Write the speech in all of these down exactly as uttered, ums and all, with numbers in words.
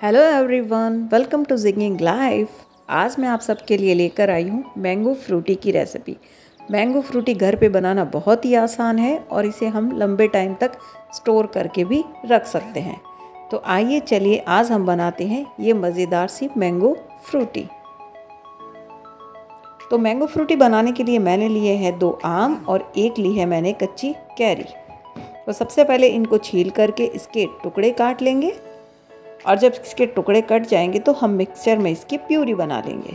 Hello everyone, welcome to जिंगिंग life. आज मैं आप सबके लिए लेकर आई हूँ मैंगो फ्रूटी की रेसिपी। मैंगो फ्रूटी घर पे बनाना बहुत ही आसान है और इसे हम लंबे टाइम तक स्टोर करके भी रख सकते हैं। तो आइए चलिए आज हम बनाते हैं ये मज़ेदार सी मैंगो फ्रूटी। तो मैंगो फ्रूटी बनाने के लिए मैंने लिए हैं दो आम और एक ली है मैंने कच्ची कैरी। तो सबसे पहले इनको छील करके इसके टुकड़े काट लेंगे और जब इसके टुकड़े कट जाएंगे तो हम मिक्सचर में इसकी प्यूरी बना लेंगे।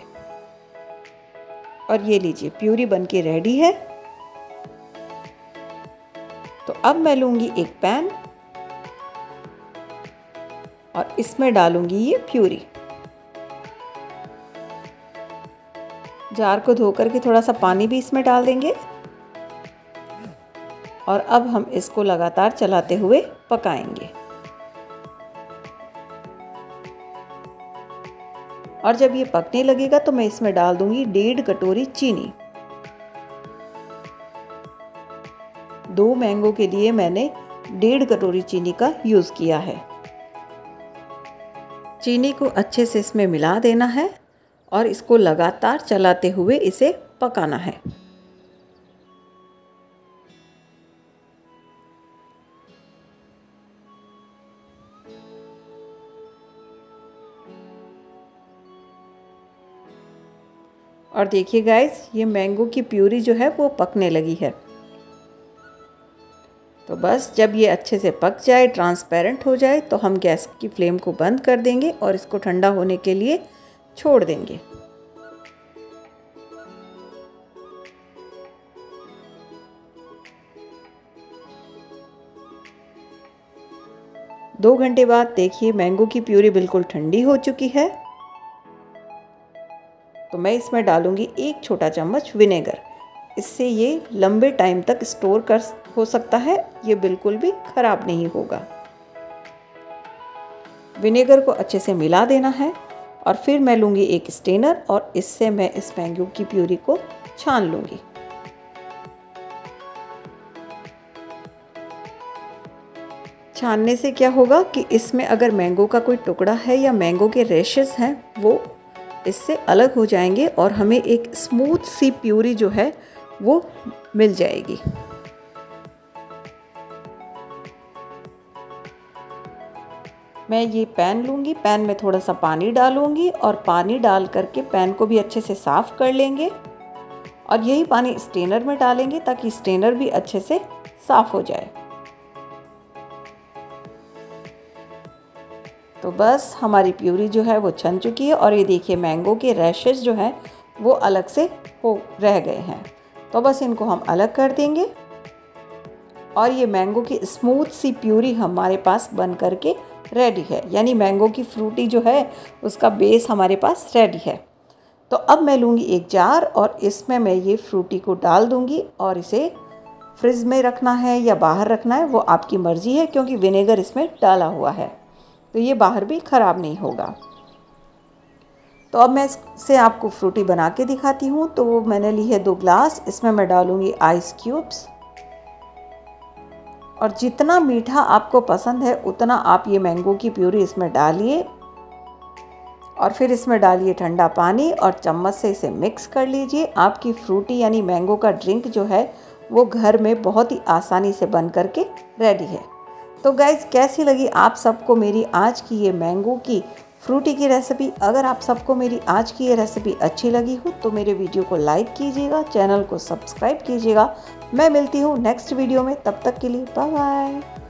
और ये लीजिए प्यूरी बनके रेडी है। तो अब मैं लूँगी एक पैन और इसमें डालूँगी ये प्यूरी। जार को धो करके थोड़ा सा पानी भी इसमें डाल देंगे और अब हम इसको लगातार चलाते हुए पकाएंगे। और जब ये पकने लगेगा तो मैं इसमें डाल दूंगी डेढ़ कटोरी चीनी। दो मैंगो के लिए मैंने डेढ़ कटोरी चीनी का यूज़ किया है। चीनी को अच्छे से इसमें मिला देना है और इसको लगातार चलाते हुए इसे पकाना है। और देखिए गाइस, ये मैंगो की प्यूरी जो है वो पकने लगी है। तो बस जब ये अच्छे से पक जाए, ट्रांसपेरेंट हो जाए, तो हम गैस की फ्लेम को बंद कर देंगे और इसको ठंडा होने के लिए छोड़ देंगे। दो घंटे बाद देखिए मैंगो की प्यूरी बिल्कुल ठंडी हो चुकी है। तो मैं इसमें डालूंगी एक छोटा चम्मच विनेगर। इससे ये लंबे टाइम तक स्टोर कर हो सकता है, ये बिल्कुल भी ख़राब नहीं होगा। विनेगर को अच्छे से मिला देना है और फिर मैं लूँगी एक स्ट्रेनर और इससे मैं इस मैंगो की प्यूरी को छान लूँगी। छानने से क्या होगा कि इसमें अगर मैंगो का कोई टुकड़ा है या मैंगो के रेशेस हैं वो इससे अलग हो जाएंगे और हमें एक स्मूथ सी प्यूरी जो है वो मिल जाएगी। मैं ये पैन लूँगी, पैन में थोड़ा सा पानी डालूँगी और पानी डाल करके पैन को भी अच्छे से साफ़ कर लेंगे और यही पानी स्ट्रेनर में डालेंगे ताकि स्ट्रेनर भी अच्छे से साफ़ हो जाए। तो बस हमारी प्यूरी जो है वो छन चुकी है और ये देखिए मैंगो के रैशेस जो हैं वो अलग से हो रह गए हैं। तो बस इनको हम अलग कर देंगे और ये मैंगो की स्मूथ सी प्यूरी हमारे पास बन करके रेडी है। यानी मैंगो की फ्रूटी जो है उसका बेस हमारे पास रेडी है। तो अब मैं लूँगी एक जार और इसमें मैं ये फ्रूटी को डाल दूँगी और इसे फ्रिज में रखना है या बाहर रखना है वो आपकी मर्ज़ी है, क्योंकि विनेगर इसमें डाला हुआ है तो ये बाहर भी ख़राब नहीं होगा। तो अब मैं इससे आपको फ्रूटी बना के दिखाती हूँ। तो वो मैंने ली है दो ग्लास, इसमें मैं डालूँगी आइस क्यूब्स और जितना मीठा आपको पसंद है उतना आप ये मैंगो की प्यूरी इसमें डालिए और फिर इसमें डालिए ठंडा पानी और चम्मच से इसे मिक्स कर लीजिए। आपकी फ्रूटी यानी मैंगो का ड्रिंक जो है वो घर में बहुत ही आसानी से बन करके रेडी है। तो गाइज़, कैसी लगी आप सबको मेरी आज की ये मैंगो की फ्रूटी की रेसिपी? अगर आप सबको मेरी आज की ये रेसिपी अच्छी लगी हो तो मेरे वीडियो को लाइक कीजिएगा, चैनल को सब्सक्राइब कीजिएगा। मैं मिलती हूँ नेक्स्ट वीडियो में, तब तक के लिए बाय बाय।